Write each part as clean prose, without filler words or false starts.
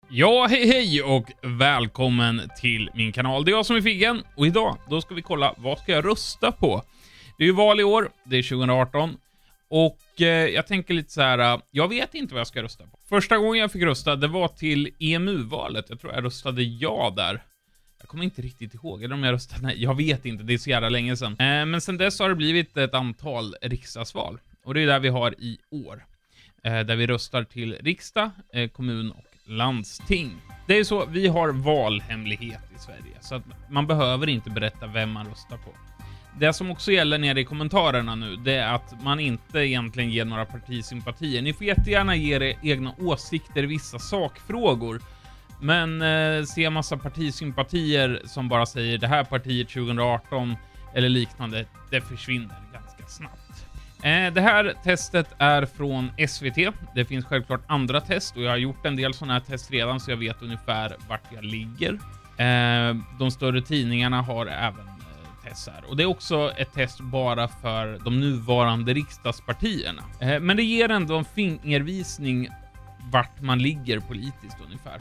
Ja, hej och välkommen till min kanal. Det är jag som är Figgen och idag då ska vi kolla vad ska jag rösta på. Det är ju val i år, det är 2018 och jag tänker lite så här, jag vet inte vad jag ska rösta på. Första gången jag fick rösta, det var till EMU-valet. Jag tror jag röstade ja där. Jag kommer inte riktigt ihåg, eller om jag röstade nej. Jag vet inte, det är så jävla länge sedan. Men sen dess har det blivit ett antal riksdagsval. Och det är där vi har i år. Där vi röstar till riksdag, kommun och landsting. Det är så, vi har valhemlighet i Sverige. Så att man behöver inte berätta vem man röstar på. Det som också gäller nere i kommentarerna nu, det är att man inte egentligen ger några partisympatier. Ni får jättegärna ge er egna åsikter i vissa sakfrågor. Men se massa partisympatier som bara säger det här partiet 2018 eller liknande, det försvinner ganska snabbt. Det här testet är från SVT. Det finns självklart andra test och jag har gjort en del sådana här test redan så jag vet ungefär vart jag ligger. De större tidningarna har även test här. Och det är också ett test bara för de nuvarande riksdagspartierna. Men det ger ändå en fingervisning vart man ligger politiskt ungefär.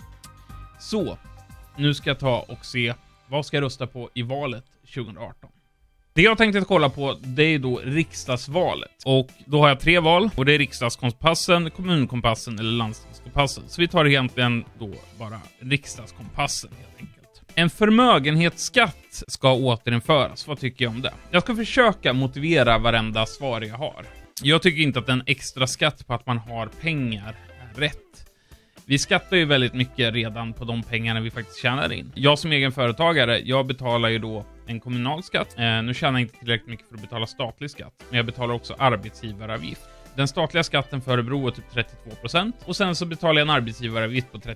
Så, nu ska jag ta och se vad ska jag rösta på i valet 2018. Det jag tänkte kolla på, det är då riksdagsvalet. Och då har jag 3 val. Och det är riksdagskompassen, kommunkompassen eller landstingskompassen. Så vi tar egentligen då bara riksdagskompassen helt enkelt. En förmögenhetsskatt ska återinföras. Vad tycker jag om det? Jag ska försöka motivera varenda svar jag har. Jag tycker inte att en extra skatt på att man har pengar är rätt. Vi skattar ju väldigt mycket redan på de pengarna vi faktiskt tjänar in. Jag som egen företagare, jag betalar ju då en kommunal skatt. Nu tjänar jag inte tillräckligt mycket för att betala statlig skatt. Men jag betalar också arbetsgivaravgift. Den statliga skatten för Örebro är typ 32%. Och sen så betalar jag en arbetsgivaravgift på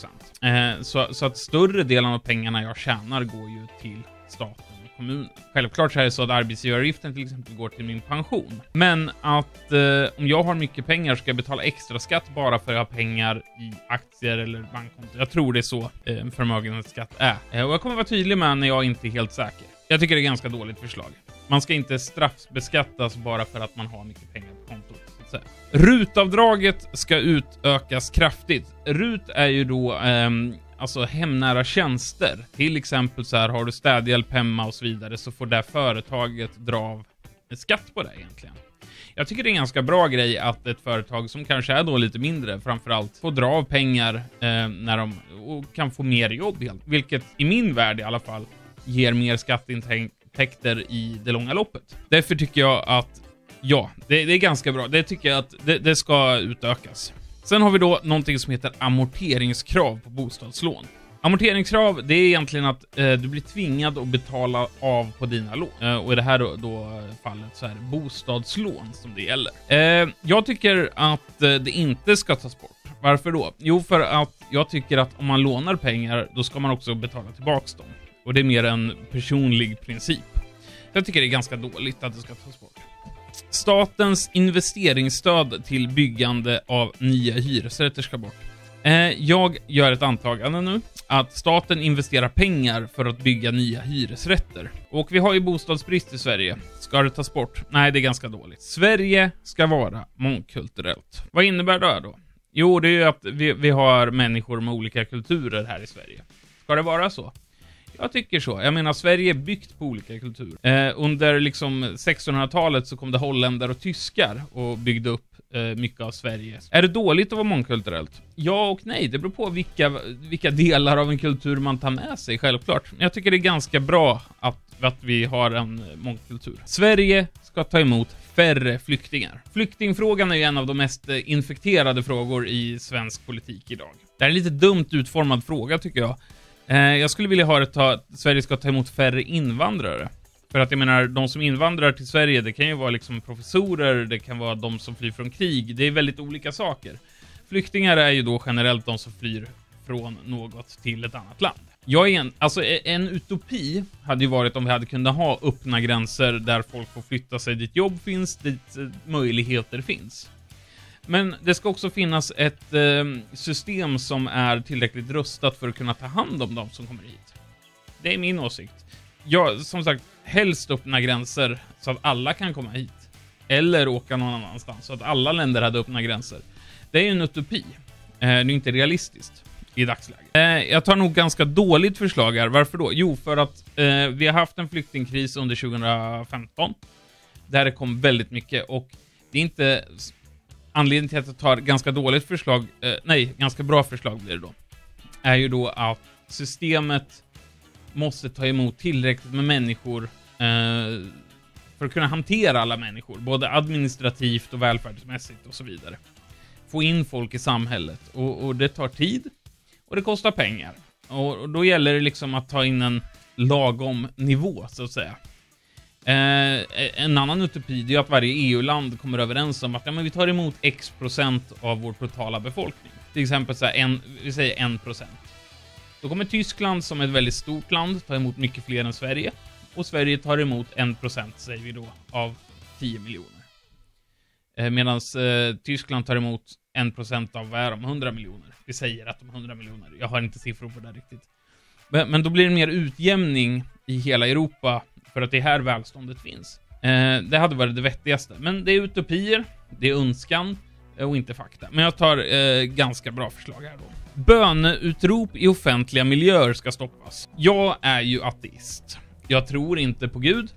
31%. Så att större delen av pengarna jag tjänar går ju till staten och kommunen. Självklart så är det så att arbetsgivaravgiften till exempel går till min pension. Men att om jag har mycket pengar ska jag betala extra skatt bara för att jag har pengar i aktier eller bankkonto. Jag tror det är så förmögenhetsskatt är. Och jag kommer vara tydlig med när jag inte är helt säker. Jag tycker det är ganska dåligt förslag. Man ska inte straffbeskattas bara för att man har mycket pengar på kontot. RUT-avdraget ska utökas kraftigt. RUT är ju då alltså hemnära tjänster. Till exempel så här, har du städhjälp hemma och så vidare så får det företaget dra av skatt på det egentligen. Jag tycker det är en ganska bra grej att ett företag som kanske är då lite mindre framförallt får dra av pengar när de och kan få mer jobb helt. Vilket i min värld i alla fall ger mer skatteintäkter i det långa loppet. Därför tycker jag att ja, det är ganska bra. Det tycker jag att det ska utökas. Sen har vi då någonting som heter amorteringskrav på bostadslån. Amorteringskrav, det är egentligen att du blir tvingad att betala av på dina lån. Och i det här då fallet så är det bostadslån som det gäller. Jag tycker att det inte ska tas bort. Varför då? Jo, för att jag tycker att om man lånar pengar, då ska man också betala tillbaks dem. Och det är mer en personlig princip. Jag tycker det är ganska dåligt att det ska tas bort. Statens investeringsstöd till byggande av nya hyresrätter ska bort. Jag gör ett antagande nu att staten investerar pengar för att bygga nya hyresrätter. Och vi har ju bostadsbrist i Sverige. Ska det tas bort? Nej, det är ganska dåligt. Sverige ska vara mångkulturellt. Vad innebär det då? Jo, det är ju att vi har människor med olika kulturer här i Sverige. Ska det vara så? Jag tycker så. Jag menar, Sverige är byggt på olika kulturer. Under liksom 1600-talet så kom det holländare och tyskar och byggde upp mycket av Sverige. Är det dåligt att vara mångkulturellt? Ja och nej. Det beror på vilka delar av en kultur man tar med sig, självklart. Jag tycker det är ganska bra att vi har en mångkultur. Sverige ska ta emot färre flyktingar. Flyktingfrågan är ju en av de mest infekterade frågor i svensk politik idag. Det är en lite dumt utformad fråga tycker jag. Jag skulle vilja höra att Sverige ska ta emot färre invandrare. För att jag menar, de som invandrar till Sverige, det kan ju vara liksom professorer, det kan vara de som flyr från krig. Det är väldigt olika saker. Flyktingar är ju då generellt de som flyr från något till ett annat land. En utopi hade ju varit om vi hade kunnat ha öppna gränser där folk får flytta sig dit jobb finns, dit möjligheter finns. Men det ska också finnas ett system som är tillräckligt rustat för att kunna ta hand om de som kommer hit. Det är min åsikt. Ja, som sagt, helst öppna gränser så att alla kan komma hit. Eller åka någon annanstans så att alla länder hade öppna gränser. Det är ju en utopi. Det är inte realistiskt. i dagsläget. Jag tar nog ganska dåligt förslag här. Varför då? Jo, för att vi har haft en flyktingkris under 2015. Där det kom väldigt mycket, och det är inte anledningen till att jag tar ganska dåligt förslag, ganska bra förslag blir det då, är ju då att systemet måste ta emot tillräckligt med människor för att kunna hantera alla människor, både administrativt och välfärdsmässigt och så vidare. Få in folk i samhället, och det tar tid och det kostar pengar. Och då gäller det liksom att ta in en lagom nivå, så att säga. En annan utopi är att varje EU-land kommer överens om att men vi tar emot x% av vår totala befolkning. Till exempel så här vi säger 1%. Då kommer Tyskland, som är ett väldigt stort land, ta emot mycket fler än Sverige. Och Sverige tar emot 1%, säger vi då, av 10 miljoner. Medan Tyskland tar emot 1% av 100 miljoner. Vi säger att de 100 miljoner. Jag har inte siffror på det riktigt. Men då blir det mer utjämning i hela Europa, för att det här välståndet finns. Det hade varit det vettigaste. Men det är utopier, det är önskan och inte fakta. Men jag tar ganska bra förslag här då. Böneutrop i offentliga miljöer ska stoppas. Jag är ju ateist. Jag tror inte på Gud.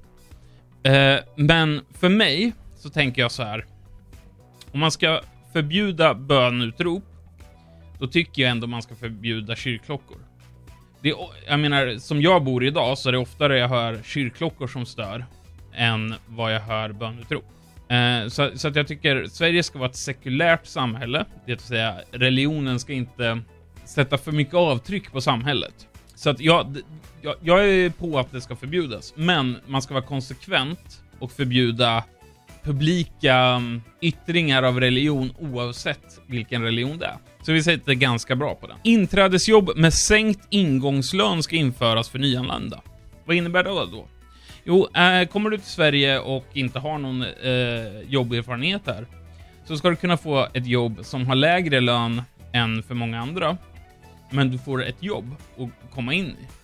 Men för mig så tänker jag så här. Om man ska förbjuda böneutrop, då tycker jag ändå man ska förbjuda kyrkklockor. Jag menar, som jag bor idag så är det oftare jag hör kyrkklockor som stör än vad jag hör bönutrop. Så att jag tycker Sverige ska vara ett sekulärt samhälle. Det vill säga, religionen ska inte sätta för mycket avtryck på samhället. Så att jag är på att det ska förbjudas. Men man ska vara konsekvent och förbjuda publika yttringar av religion oavsett vilken religion det är. Så vi sätter ganska bra på den. Inträdesjobb med sänkt ingångslön ska införas för nyanlända. Vad innebär det då? Jo, kommer du till Sverige och inte har någon jobberfarenhet här, så ska du kunna få ett jobb som har lägre lön än för många andra. Men du får ett jobb att komma in i.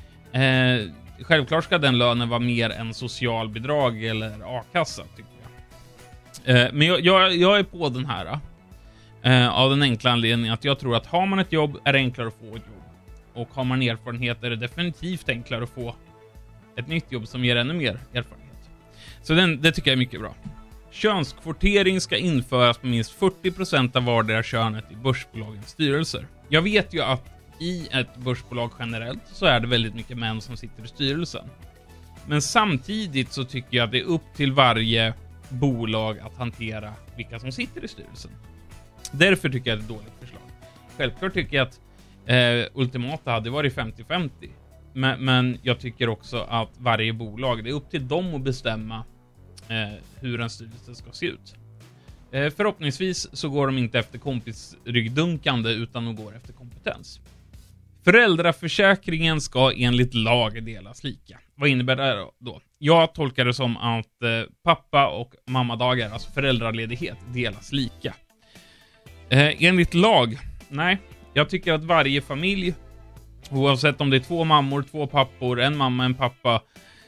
Självklart ska den lönen vara mer än socialbidrag eller a-kassa, tycker jag. Men jag är på den här. Av den enkla anledningen att jag tror att har man ett jobb är det enklare att få ett jobb. Och har man erfarenhet är det definitivt enklare att få ett nytt jobb som ger ännu mer erfarenhet. Så det tycker jag är mycket bra. Könskvotering ska införas på minst 40% av vardera könet i börsbolagens styrelser. Jag vet ju att i ett börsbolag generellt så är det väldigt mycket män som sitter i styrelsen. Men samtidigt så tycker jag att det är upp till varje bolag att hantera vilka som sitter i styrelsen. Därför tycker jag det är ett dåligt förslag. Självklart tycker jag att ultimata hade varit 50-50. Men jag tycker också att varje bolag, det är upp till dem att bestämma hur en styrelse ska se ut. Förhoppningsvis så går de inte efter kompisryggdunkande utan de går efter kompetens. Föräldraförsäkringen ska enligt lag delas lika. Vad innebär det då? Jag tolkar det som att pappa- och mammadagar, alltså föräldraledighet, delas lika. Enligt lag? Nej. Jag tycker att varje familj, oavsett om det är 2 mammor, 2 pappor, en mamma, en pappa,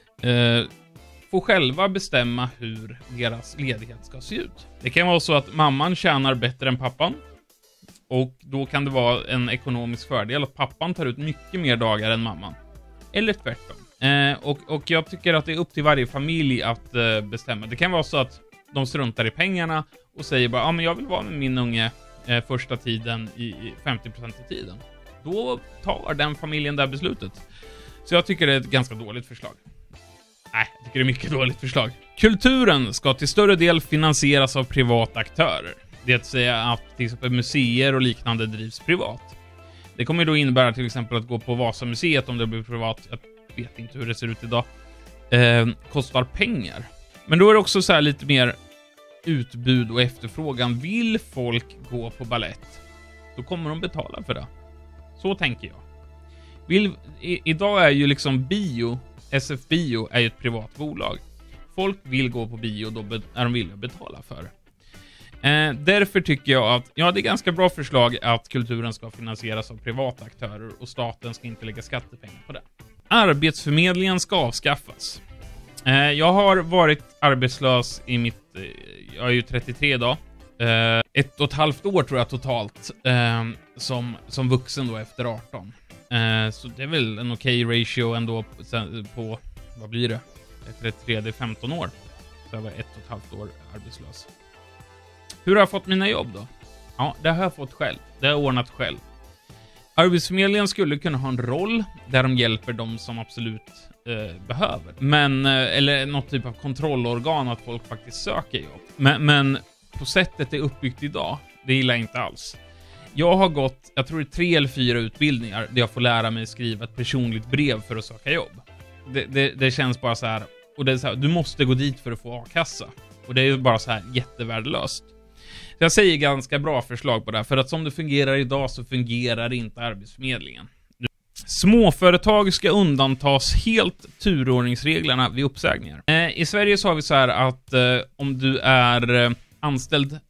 får själva bestämma hur deras ledighet ska se ut. Det kan vara så att mamman tjänar bättre än pappan. Och då kan det vara en ekonomisk fördel att pappan tar ut mycket mer dagar än mamman. Eller tvärtom. Och jag tycker att det är upp till varje familj att bestämma. Det kan vara så att de struntar i pengarna och säger bara, men jag vill vara med min unge första tiden i 50% av tiden. Då tar den familjen det här beslutet. Så jag tycker det är ett ganska dåligt förslag. Nej, jag tycker det är mycket dåligt förslag. Kulturen ska till större del finansieras av privata aktörer. Det vill säga att till exempel museer och liknande drivs privat. Det kommer då innebära till exempel att gå på Vasamuseet om det blir privat. Jag vet inte hur det ser ut idag. Kostar pengar. Men då är det också så här lite mer utbud och efterfrågan. Vill folk gå på ballett, då kommer de betala för det. Så tänker jag. Idag är ju liksom bio, SF Bio är ju ett privat bolag. Folk vill gå på bio, då är de villiga att betala för det. Därför tycker jag att det är ganska bra förslag att kulturen ska finansieras av privata aktörer och staten ska inte lägga skattepengar på det. Arbetsförmedlingen ska avskaffas. Jag har varit arbetslös jag är ju 33 idag. 1,5 år tror jag totalt. som vuxen då efter 18. Så det är väl en okej ratio ändå på, vad blir det? Efter ett tredje 15 år. Så jag var 1,5 år arbetslös. Hur har jag fått mina jobb då? Ja, det har jag fått själv. Det har jag ordnat själv. Arbetsförmedlingen skulle kunna ha en roll där de hjälper de som absolut behöver. Men, eller något typ av kontrollorgan att folk faktiskt söker jobb. Men på sättet det är uppbyggt idag, det gillar jag inte alls. Jag har gått, jag tror det är 3 eller 4 utbildningar där jag får lära mig skriva ett personligt brev för att söka jobb. Det känns bara så här, och det är så här, du måste gå dit för att få a-kassa. Och det är ju bara så här jättevärdelöst. Så jag säger ganska bra förslag på det här, för att som det fungerar idag så fungerar inte Arbetsförmedlingen. Småföretag ska undantas helt turordningsreglerna vid uppsägningar. I Sverige så har vi så här att om du är anställd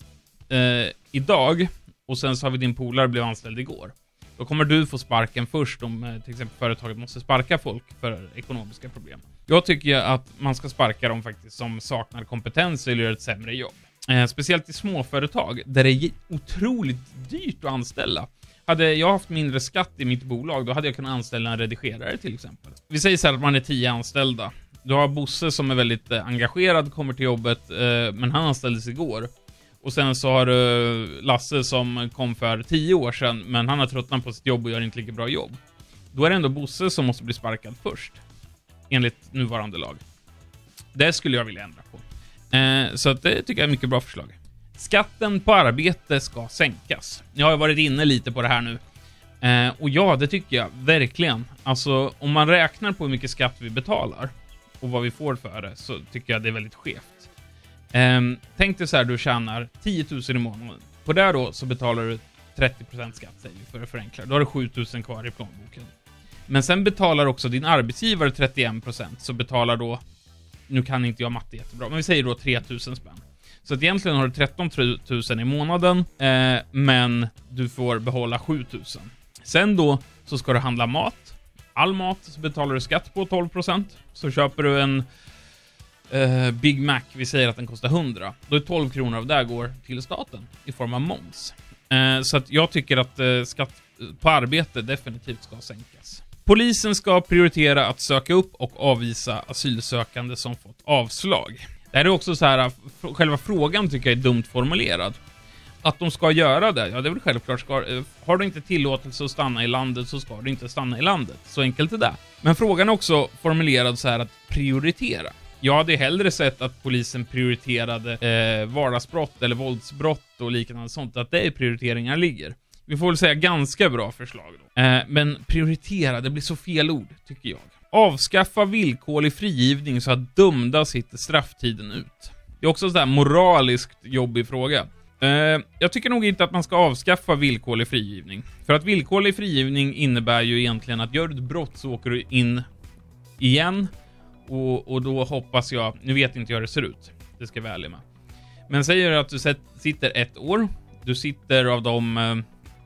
idag och sen så har vi din polare blev anställd igår. Då kommer du få sparken först om till exempel företaget måste sparka folk för ekonomiska problem. Jag tycker att man ska sparka dem faktiskt som saknar kompetens eller gör ett sämre jobb. Speciellt i småföretag där det är otroligt dyrt att anställa. Hade jag haft mindre skatt i mitt bolag, då hade jag kunnat anställa en redigerare till exempel. Vi säger så här att man är 10 anställda. Du har Bosse som är väldigt engagerad, kommer till jobbet, men han anställdes igår. Och sen så har du Lasse som kom för 10 år sedan, men han har tröttnat på sitt jobb och gör inte lika bra jobb. Då är det ändå Bosse som måste bli sparkad först, enligt nuvarande lag. Det skulle jag vilja ändra på. Så att det tycker jag är mycket bra förslag. Skatten på arbete ska sänkas. Jag har varit inne lite på det här nu. Och ja, det tycker jag verkligen. Alltså, om man räknar på hur mycket skatt vi betalar och vad vi får för det, så tycker jag det är väldigt skevt. Tänk dig så här, du tjänar 10 000 i månaden. På det då så betalar du 30% skatt, säger vi, för att förenkla. Då har du 7 000 kvar i plånboken. Men sen betalar också din arbetsgivare 31%, så betalar då, nu kan inte jag matte jättebra, men vi säger då 3 000 spänn. Så att egentligen har du 13 000 i månaden, men du får behålla 7 000. Sen då så ska du handla mat. All mat så betalar du skatt på 12%. Så köper du en Big Mac, vi säger att den kostar 100. Då är 12 kronor av det går till staten i form av moms. Så att jag tycker att skatt på arbete definitivt ska sänkas. Polisen ska prioritera att söka upp och avvisa asylsökande som fått avslag. Det här är också så här, själva frågan tycker jag är dumt formulerad. Att de ska göra det, ja det är väl självklart. Har du inte tillåtelse att stanna i landet så ska du inte stanna i landet. Så enkelt är det. Men frågan är också formulerad så här att prioritera. Jag hade hellre sett att polisen prioriterade vardagsbrott eller våldsbrott och liknande sånt. Att det är prioriteringar ligger. Vi får väl säga ganska bra förslag då. Men prioritera, det blir så fel ord tycker jag. Avskaffa villkorlig frigivning så att dömda sitter strafftiden ut. Det är också en sån här moraliskt jobbig fråga. Jag tycker nog inte att man ska avskaffa villkorlig frigivning. För att villkorlig frigivning innebär ju egentligen att gör du ett brott så åker du in igen. Och då hoppas jag, nu vet inte hur det ser ut, det ska jag vara ärlig med. Men säger att du sitter 1 år, du sitter av de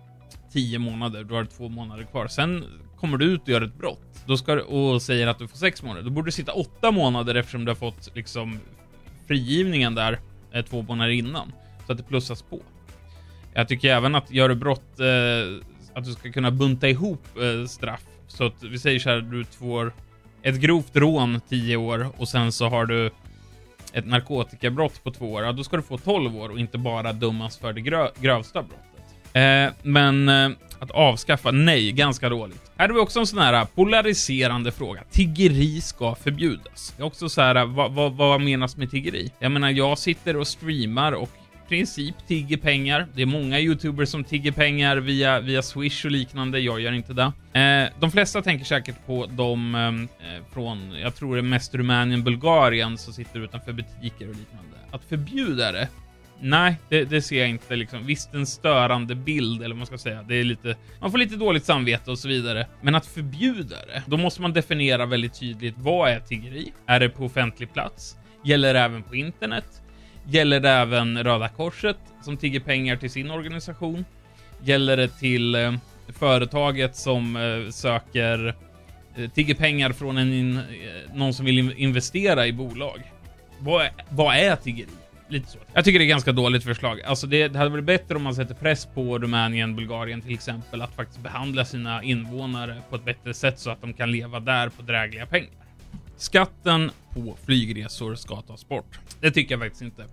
10 månader, du har 2 månader kvar. Sen kommer du ut och gör ett brott. Då ska, och säger att du får 6 månader. Då borde du sitta 8 månader eftersom du har fått liksom frigivningen där 2 månader innan. Så att det plussas på. Jag tycker även att gör du brott, att du ska kunna bunta ihop straff. Så att vi säger så här, du får ett grovt rån 10 år och sen så har du ett narkotikabrott på 2 år. Ja, då ska du få 12 år och inte bara dömas för det grövsta brottet. Men att avskaffa, nej, ganska dåligt. Här har vi också en sån här polariserande fråga. Tiggeri ska förbjudas. Det är också så här, vad menas med tiggeri? Jag menar, jag sitter och streamar och i princip tigger pengar. Det är många YouTubers som tigger pengar via Swish och liknande. Jag gör inte det. De flesta tänker säkert på de från, jag tror det är mest Rumänien, Bulgarien, som sitter utanför butiker och liknande. Att förbjuda det? Nej, det ser jag inte liksom. Visst, en störande bild, eller vad man ska säga. Det är lite, man får lite dåligt samvete och så vidare. Men att förbjuda det, då måste man definiera väldigt tydligt, vad är tiggeri? Är det på offentlig plats? Gäller det även på internet? Gäller det även Röda Korset som tigger pengar till sin organisation? Gäller det till företaget som tigger pengar från någon som vill investera i bolag? Vad är tiggeri? lite så. Jag tycker det är ganska dåligt förslag. Alltså det hade varit bättre om man sätter press på Rumänien, Bulgarien till exempel, att faktiskt behandla sina invånare på ett bättre sätt så att de kan leva där på drägliga pengar. Skatten på flygresor ska tas bort. Det tycker jag faktiskt inte.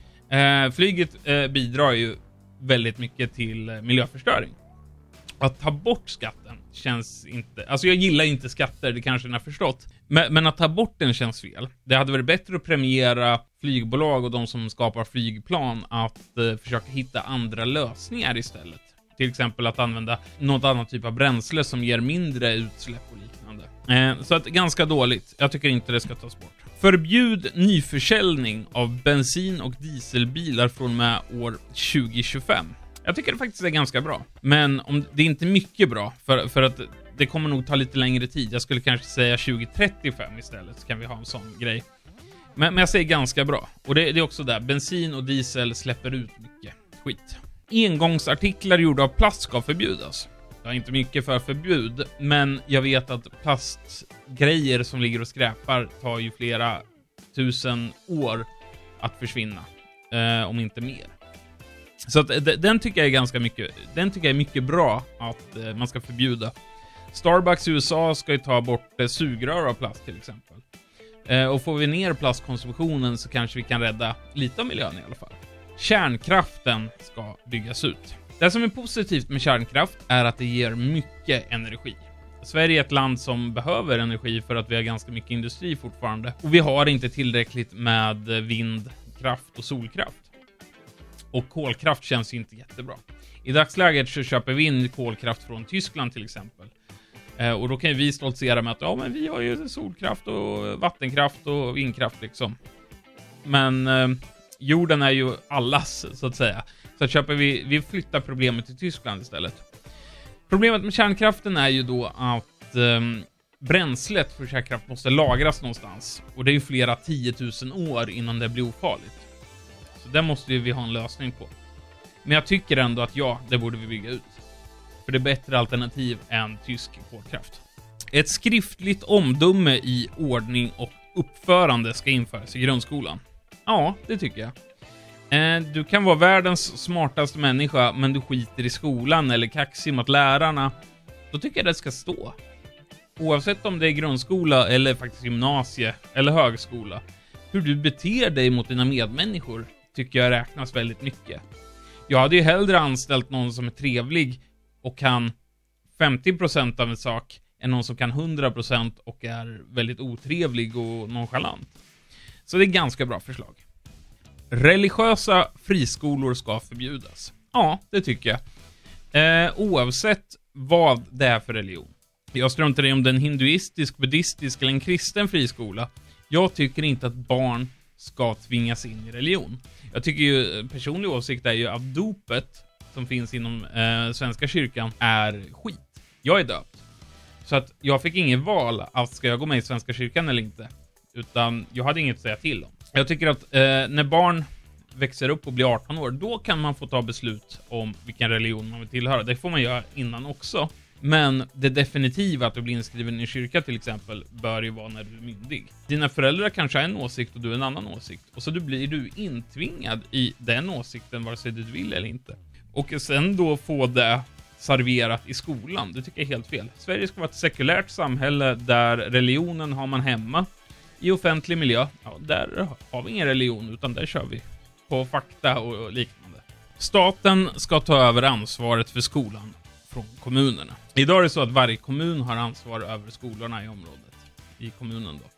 Flyget bidrar ju väldigt mycket till miljöförstöring. Att ta bort skatten känns inte... Alltså jag gillar inte skatter, det kanske ni har förstått. Men att ta bort den känns fel. Det hade varit bättre att premiera flygbolag och de som skapar flygplan att försöka hitta andra lösningar istället. Till exempel att använda något annat typ av bränsle som ger mindre utsläpp och liknande. Så att ganska dåligt. Jag tycker inte det ska tas bort. Förbjud nyförsäljning av bensin- och dieselbilar från och med år 2025. Jag tycker det faktiskt är ganska bra. Men om det är inte mycket bra, för att det kommer nog ta lite längre tid. Jag skulle kanske säga 2035 istället, så kan vi ha en sån grej. Men jag säger ganska bra. Och det är också där, bensin och diesel släpper ut mycket skit. Engångsartiklar gjorda av plast ska förbjudas. Jag är inte mycket för förbud, men jag vet att plastgrejer som ligger och skräpar tar ju flera tusen år att försvinna. Om inte mer. Så att den tycker jag är ganska mycket. Den tycker jag är mycket bra att man ska förbjuda. Starbucks i USA ska ju ta bort sugrör av plast till exempel. Och får vi ner plastkonsumtionen så kanske vi kan rädda lite av miljön i alla fall. Kärnkraften ska byggas ut. Det som är positivt med kärnkraft är att det ger mycket energi. Sverige är ett land som behöver energi för att vi har ganska mycket industri fortfarande. Och vi har inte tillräckligt med vindkraft och solkraft. Och kolkraft känns ju inte jättebra. I dagsläget så köper vi in kolkraft från Tyskland till exempel. Och då kan ju vi stoltsera med att ja, men vi har ju solkraft och vattenkraft och vindkraft liksom. Men jorden är ju allas så att säga. Så köper vi flyttar problemet till Tyskland istället. Problemet med kärnkraften är ju då att bränslet för kärnkraft måste lagras någonstans. Och det är ju flera 10 000 år innan det blir ofarligt. Så där måste vi ha en lösning på. Men jag tycker ändå att ja, det borde vi bygga ut. För det är bättre alternativ än tysk kolkraft. Ett skriftligt omdöme i ordning och uppförande ska införas i grundskolan. Ja, det tycker jag. Du kan vara världens smartaste människa, men du skiter i skolan eller kaxig mot lärarna. Då tycker jag det ska stå. Oavsett om det är grundskola eller faktiskt gymnasie eller högskola. Hur du beter dig mot dina medmänniskor tycker jag räknas väldigt mycket. Jag hade ju hellre anställt någon som är trevlig och kan 50% av en sak än någon som kan 100% och är väldigt otrevlig och nonchalant. Så det är ganska bra förslag. Religiösa friskolor ska förbjudas. Ja, det tycker jag. Oavsett vad det är för religion. Jag struntar i om det är en hinduistisk, buddhistisk eller en kristen friskola. Jag tycker inte att barn ska tvingas in i religion. Jag tycker ju, personlig åsikt är ju att dopet som finns inom Svenska kyrkan är skit. Jag är döpt. Så att jag fick ingen val att ska jag gå med i Svenska kyrkan eller inte. Utan jag hade inget att säga till om. Jag tycker att när barn växer upp och blir 18 år, då kan man få ta beslut om vilken religion man vill tillhöra. Det får man göra innan också. Men det definitiva att du blir inskriven i kyrka till exempel bör ju vara när du är myndig. Dina föräldrar kanske har en åsikt och du en annan åsikt. Och så blir du intvingad i den åsikten vare sig du vill eller inte. Och sen då få det serverat i skolan, det tycker jag är helt fel. Sverige ska vara ett sekulärt samhälle där religionen har man hemma. I offentlig miljö, ja, där har vi ingen religion utan där kör vi på fakta och liknande. Staten ska ta över ansvaret för skolan från kommunerna. Idag är det så att varje kommun har ansvar över skolorna i området. I kommunen då.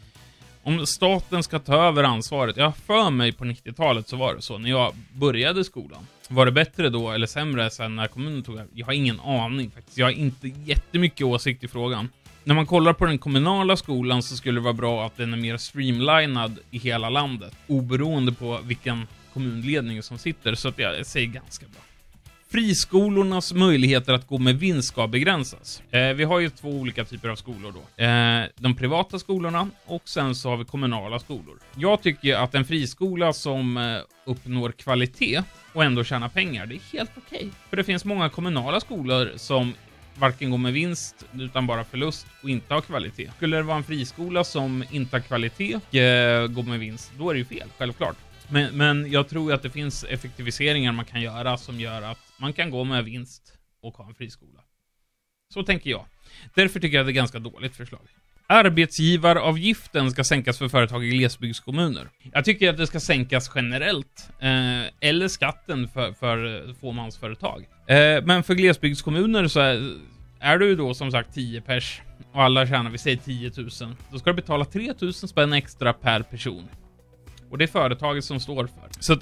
Om staten ska ta över ansvaret, jag för mig på 90-talet så var det så. När jag började skolan. Var det bättre då eller sämre sen när kommunen tog över? Jag har ingen aning faktiskt. Jag har inte jättemycket åsikt i frågan. När man kollar på den kommunala skolan så skulle det vara bra att den är mer streamlinad i hela landet. Oberoende på vilken kommunledning som sitter. Så att jag säger ganska bra. Friskolornas möjligheter att gå med vinst ska begränsas. Vi har ju två olika typer av skolor då. De privata skolorna och sen så har vi kommunala skolor. Jag tycker att en friskola som uppnår kvalitet och ändå tjänar pengar, det är helt okej. För det finns många kommunala skolor som varken går med vinst utan bara förlust och inte har kvalitet. Skulle det vara en friskola som inte har kvalitet och går med vinst, då är det ju fel, självklart. Men jag tror att det finns effektiviseringar man kan göra som gör att man kan gå med vinst och ha en friskola. Så tänker jag. Därför tycker jag det är ett ganska dåligt förslag. Arbetsgivaravgiften ska sänkas för företag i glesbygdskommuner. Jag tycker att det ska sänkas generellt. Eller skatten för fåmansföretag. Men för glesbygdskommuner så är du då som sagt 10 pers och alla tjänar, vi säger 10 000. Då ska du betala 3 000 spänn extra per person. Och det är företaget som står för. Så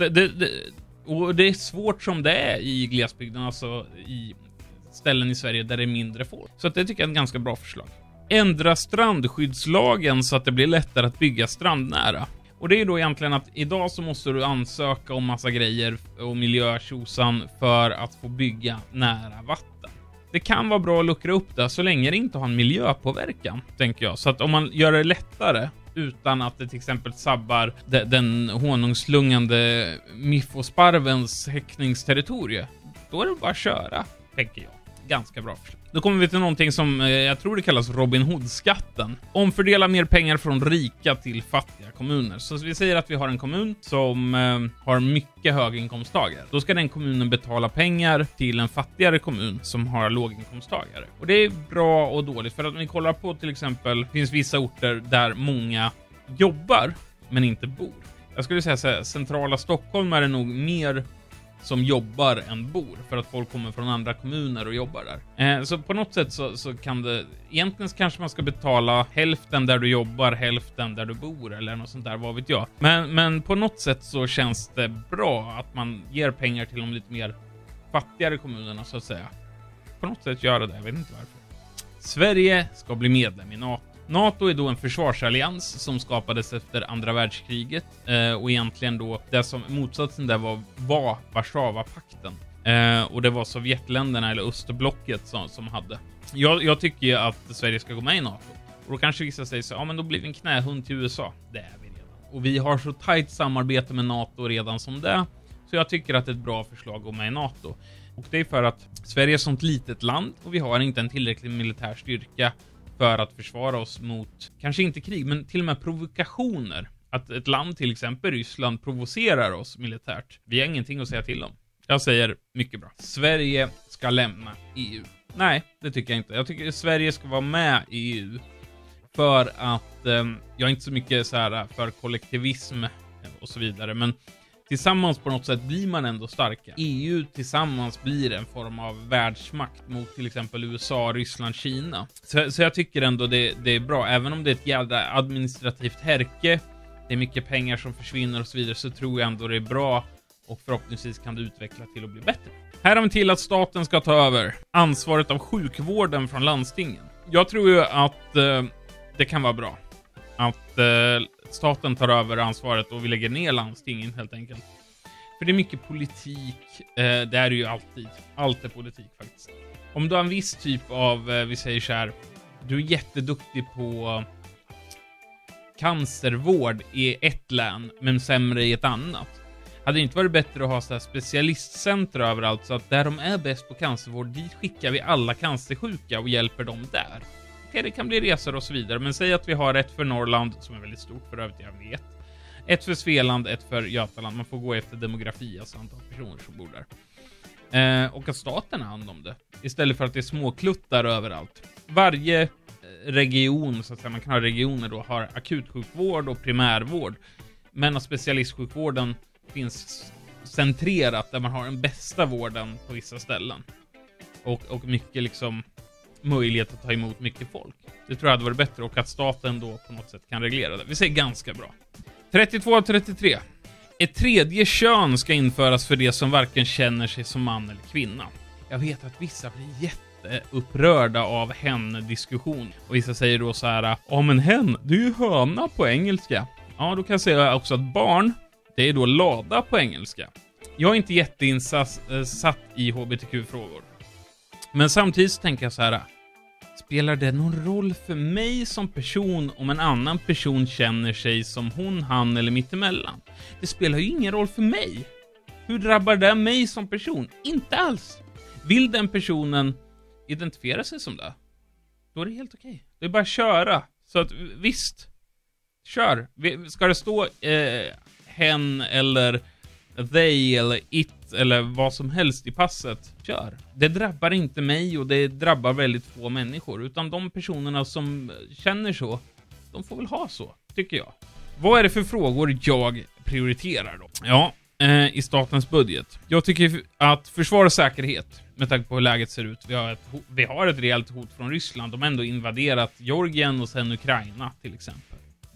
och det är svårt som det är i glesbygden, alltså i ställen i Sverige där det är mindre folk. Så det tycker jag är ett ganska bra förslag. Ändra strandskyddslagen så att det blir lättare att bygga strandnära. Och det är då egentligen att idag så måste du ansöka om massa grejer och miljötjosan för att få bygga nära vatten. Det kan vara bra att luckra upp det så länge det inte har en miljöpåverkan, tänker jag. Så att om man gör det lättare utan att det till exempel sabbar den honungslungande miffosparvens häckningsterritorie, då är det bara att köra, tänker jag. Ganska bra förslag. Då kommer vi till någonting som jag tror det kallas Robin Hood-skatten. Omfördela mer pengar från rika till fattiga kommuner. Så vi säger att vi har en kommun som har mycket höginkomsttagare. Då ska den kommunen betala pengar till en fattigare kommun som har låginkomsttagare. Och det är bra och dåligt, för att om vi kollar på till exempel, finns vissa orter där många jobbar men inte bor. Jag skulle säga så här, centrala Stockholm är det nog mer som jobbar än bor, för att folk kommer från andra kommuner och jobbar där. Så på något sätt så kan det, egentligen kanske man ska betala hälften där du jobbar, hälften där du bor eller något sånt där, vad vet jag. Men på något sätt så känns det bra att man ger pengar till de lite mer fattigare kommunerna, så att säga. På något sätt göra det, jag vet inte varför. Sverige ska bli medlem i NATO. NATO är då en försvarsallians som skapades efter andra världskriget och egentligen då det som motsatsen där var Warszawapakten. Och det var Sovjetländerna eller östblocket som hade. Jag tycker att Sverige ska gå med i NATO. Och då kanske vissa säger så, ja men då blir vi en knähund till USA. Det är vi redan. Och vi har så tajt samarbete med NATO redan som det. Så jag tycker att det är ett bra förslag att gå med i NATO. Och det är för att Sverige är som ett litet land och vi har inte en tillräcklig militär styrka för att försvara oss mot, kanske inte krig, men till och med provokationer. Att ett land, till exempel Ryssland, provocerar oss militärt. Vi har ingenting att säga till om. Jag säger mycket bra. Sverige ska lämna EU. Nej, det tycker jag inte. Jag tycker att Sverige ska vara med i EU. För att jag är inte så mycket så här för kollektivism och så vidare. Men tillsammans på något sätt blir man ändå starka. EU tillsammans blir en form av världsmakt mot till exempel USA, Ryssland, Kina. Så jag tycker ändå det är bra. Även om det är ett jävla administrativt härke, det är mycket pengar som försvinner och så vidare, så tror jag ändå det är bra. Och förhoppningsvis kan det utveckla till att bli bättre. Här har vi till att staten ska ta över ansvaret av sjukvården från landstingen. Jag tror ju att det kan vara bra att staten tar över ansvaret och vi lägger ner landstingen helt enkelt. För det är mycket politik. Det är ju alltid. Allt är politik faktiskt. Om du har en viss typ av, vi säger så här, du är jätteduktig på cancervård i ett län men sämre i ett annat. Hade det inte varit bättre att ha så här specialistcentra överallt, så att där de är bäst på cancervård, dit skickar vi alla cancersjuka och hjälper dem där. Okej, det kan bli resor och så vidare, men säg att vi har ett för Norrland, som är väldigt stort för övrigt, jag vet. Ett för Svealand, ett för Götaland. Man får gå efter demografi, alltså antal personer som bor där. Och att staten har hand om det, istället för att det är små kluttar överallt. Varje region, så att säga, man kan ha regioner då, har akutsjukvård och primärvård. Men att specialistsjukvården finns centrerat där man har den bästa vården på vissa ställen. Och mycket liksom möjlighet att ta emot mycket folk. Det tror jag hade varit bättre, och att staten då på något sätt kan reglera det. Vi säger ganska bra. 32 av 33. Ett tredje kön ska införas för det som varken känner sig som man eller kvinna. Jag vet att vissa blir jätteupprörda av hen-diskussion. Och vissa säger då så här: ja men hen, det är ju höna på engelska. Ja, då kan jag säga också att barn, det är då lada på engelska. Jag är inte jätteinsatt i hbtq-frågor. Men samtidigt tänker jag så här: spelar det någon roll för mig som person om en annan person känner sig som hon, han eller mittemellan? Det spelar ju ingen roll för mig. Hur drabbar det mig som person? Inte alls. Vill den personen identifiera sig som det, då är det helt okej. Det är bara att köra. Så att visst, kör. Ska det stå hen eller they eller it eller vad som helst i passet, kör. Det drabbar inte mig och det drabbar väldigt få människor, utan de personerna som känner så, de får väl ha så, tycker jag. Vad är det för frågor jag prioriterar då? Ja, i statens budget. Jag tycker att försvar och säkerhet, med tanke på hur läget ser ut. Vi har ett rejält hot från Ryssland. De har ändå invaderat Georgien och sen Ukraina till exempel.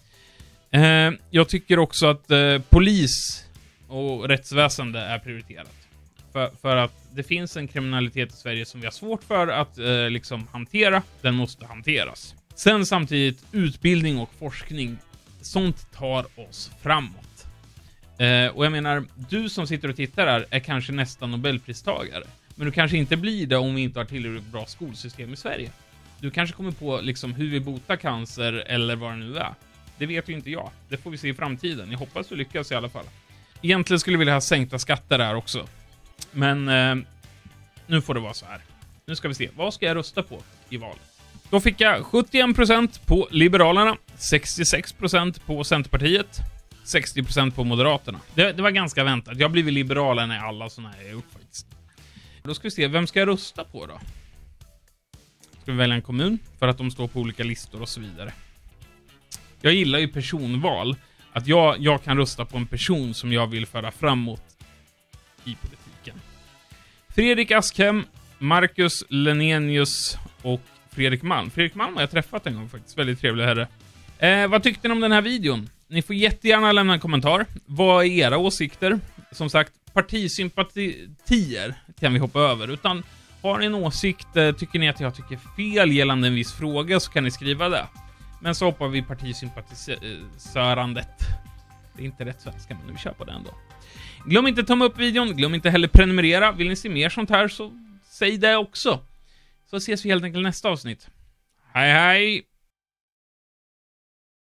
Jag tycker också att polis och rättsväsende är prioriterat. För att det finns en kriminalitet i Sverige som vi har svårt för att liksom hantera. Den måste hanteras. Sen samtidigt utbildning och forskning. Sånt tar oss framåt. Och jag menar, du som sitter och tittar här är kanske nästan Nobelpristagare. Men du kanske inte blir det om vi inte har tillräckligt bra skolsystem i Sverige. Du kanske kommer på liksom hur vi botar cancer eller vad det nu är. Det vet ju inte jag. Det får vi se i framtiden. Jag hoppas du lyckas i alla fall. Egentligen skulle jag vilja ha sänkta skatter där också. Men nu får det vara så här. Nu ska vi se. Vad ska jag rösta på i valet? Då fick jag 71% på Liberalerna, 66% på Centerpartiet, 60% på Moderaterna. Det var ganska väntat. Jag blir väl Liberalerna i alla såna här upp faktiskt. Då ska vi se, vem ska jag rösta på då? Ska vi välja en kommun för att de står på olika listor och så vidare. Jag gillar ju personval. Att jag kan rösta på en person som jag vill föra framåt i politiken. Fredrik Askhem, Marcus Lenenius och Fredrik Malm. Fredrik Malm har jag träffat en gång faktiskt. Väldigt trevlig herre. Vad tyckte ni om den här videon? Ni får jättegärna lämna en kommentar. Vad är era åsikter? Som sagt, partisympatier kan vi hoppa över. Utan har ni en åsikt, tycker ni att jag tycker fel gällande en viss fråga, så kan ni skriva det. Men så hoppar vi partisympatisörandet. Det är inte rätt svenska, men vi kör på den då. Glöm inte att ta upp videon. Glöm inte heller prenumerera. Vill ni se mer sånt här så säg det också. Så ses vi helt enkelt nästa avsnitt. Hej hej!